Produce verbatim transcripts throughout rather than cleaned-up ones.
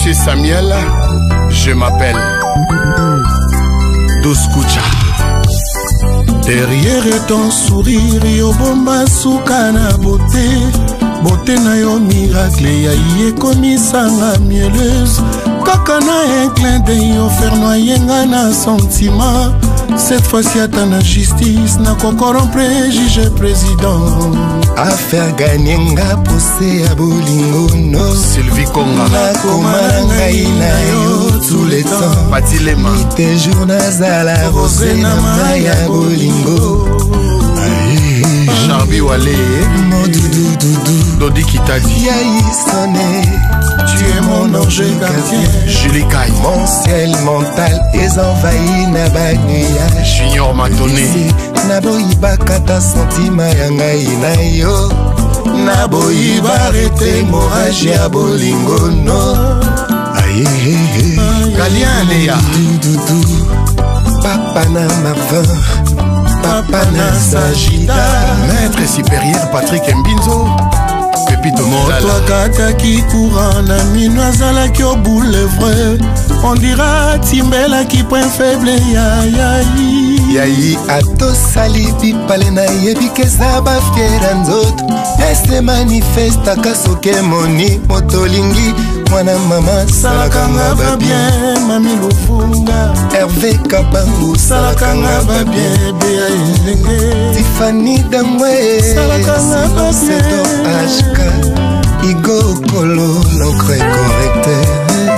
Monsieur Samuel, je m'appelle Douskoucha. Derrière ton sourire, yo bomba soukana beauté. Beauté na yo miracle, ya yé komisanga mielleuse. Kakana un clin d'œil, offert noyenga na sentiment. Cette fois-ci attend la justice, na corrompre juge président. Affaire gagnenga poussé à bolingo no. Sylvie Konga na komanga ina yo tous les temps. Patilema tes jours nazala rosé na maya bolingo. Charbi Wale mon doudou doudou Dodi Kitadi Yahi sonné. Tu es mon ange gardien. Julie Kai mon ciel mental est envahi na banuage. Junior Matoné naboyiba kata sentima ya ngai na yo. Naboyiba arrêté morage ya bolingo no. Aïe Galien Léa papa na Marvin, papa na Sagida, maître supérieur Patrick Mbinzo, Pépito Mondala. Toi kata ki courant na mino azala ki au boulevre. On dira Timbela qui point faible ya ya yi. Yahi ato sali pipale na yebi keza ba fiera nzoto. Ese manifesta kasoke moni motolingi. Mwana mama salakanga ba bien mami lufunga. Hervé Kabangu salakanga ba bien Béa Elenge. Tiffany Damwe salakanga ba bien H K Igo Kolo l'encre correcteur.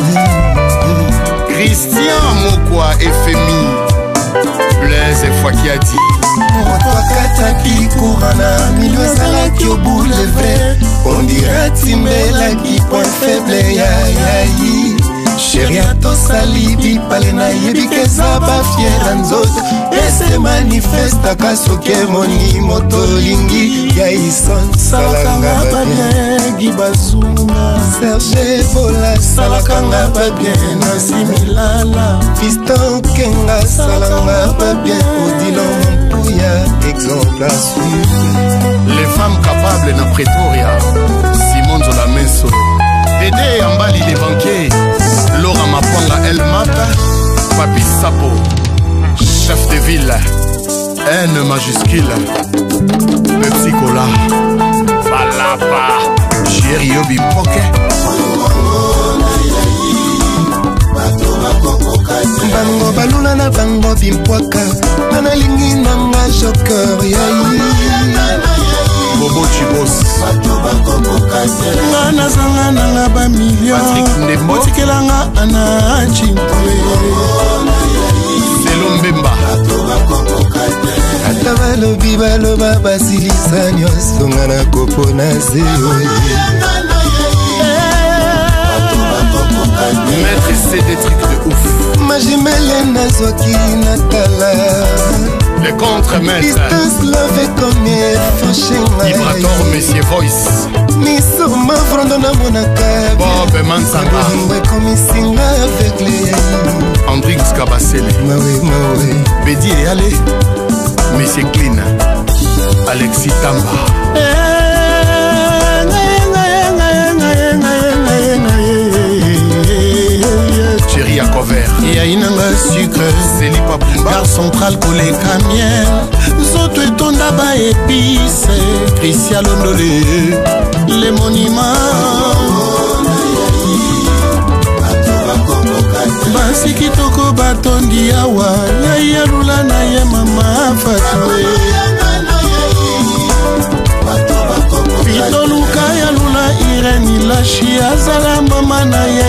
Christian Mokwa F M I Blaise Fouakiadi Toi kataki courana milieu salaki au boulevard. On dirait Timbela qui point faible ya yahi. Chéri ato salibi pale na yebi keza ba fiera nzoto. Ese manifesta kasoke moni motolingi. Yahi son salakanga ba bien Gibazunga. Serge Bola salakanga ba bien Nasimilala. Fiston Kenga salakanga ba bien Odilon Mpouya. Exemple à suivre. Les femmes capables na Pretoria Simon Zola Menso Dédé Ambali les banquiers Laura Mapanga El Mata Papi Sapo chef de ville N majuscule Pepsi Cola Balapa Chéri Obi Poke bango balula na bango bimpwaka. Nana lingi nanga joker yayi Bobo Chibos nga nazanga nanga ba million. Botikelanga ana chimpwe Selo Mbemba ata balobi baloba basilisa nyonso nga na kopo na zeo. Maître c'est des trucs de ouf. Majimele nazwaki natala. Les contre-maîtres distance love combien fauchenga. Vibrator Monsieur Voice miso mafrondo na monaka. Bob Mansanga Bolingo komisinga avec les Andrix Kabasele mawe mawe. Bédi et Allé Monsieur Clean Alexis Tamba Chéri à couvert yainanga sucre Zélie Papumba gare centrale koleka miel. Zoto etonda ba épice Christian Londolé. Les monuments basi kitoko batondi awa. Yaya lula na ye mama fatwe Pito luka ya lula Irene Lashi azala mama na ye